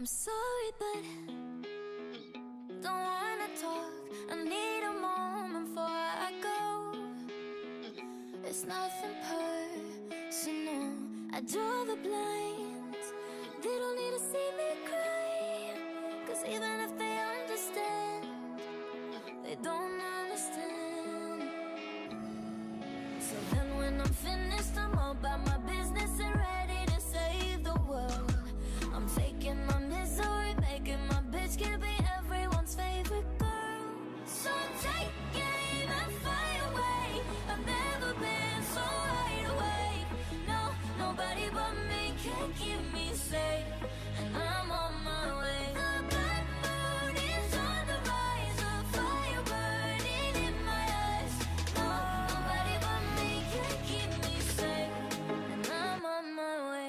I'm sorry, but don't wanna talk. I need a moment before I go. It's nothing personal. I draw the blinds. They don't need to see me cry, 'cause even if they understand, they don't understand. So then when I'm finished, I'm all about my business and ready to save the world. I'm faking my misery, making my bitch can be everyone's favorite girl. So take aim and fire away. I've never been so wide awake. No, nobody but me can keep me safe, and I'm on my way. The bad mood is on the rise, a fire burning in my eyes. No, nobody but me can keep me safe, and I'm on my way.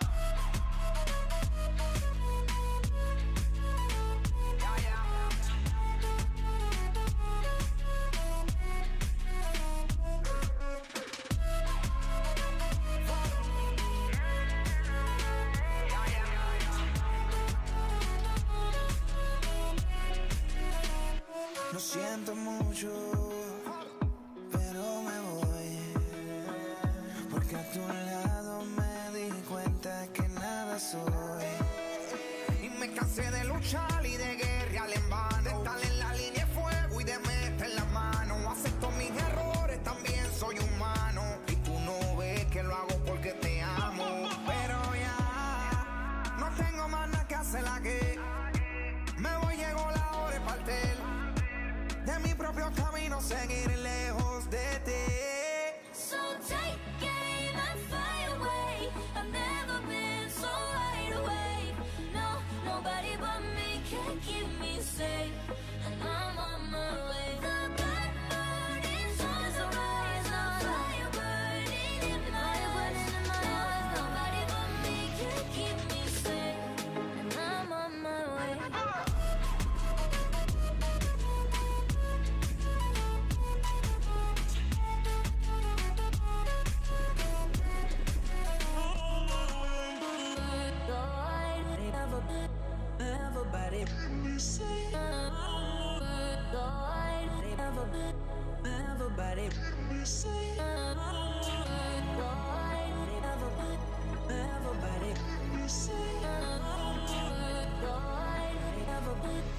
Lo siento mucho, pero me voy, porque a tu lado me di cuenta que nada soy. Y me cansé de luchar y de guerrear en vano, de estar en la línea de fuego y de meter la mano. Acepto mis errores, también soy humano, y tú no ves que lo hago porque te amo. Pero ya no tengo más nada que hacer aquí. Me voy, llegó la hora de partir de mi propio camino, seguir lejos de ti. So take aim and fly away. I've never been so wide awake. No, nobody but me can keep me safe, and I'm on my way. The bad mood is on the rise, a fire burning in my eyes. Nobody but me can keep me safe, and I'm on my way. Everybody, everybody, everybody, everybody.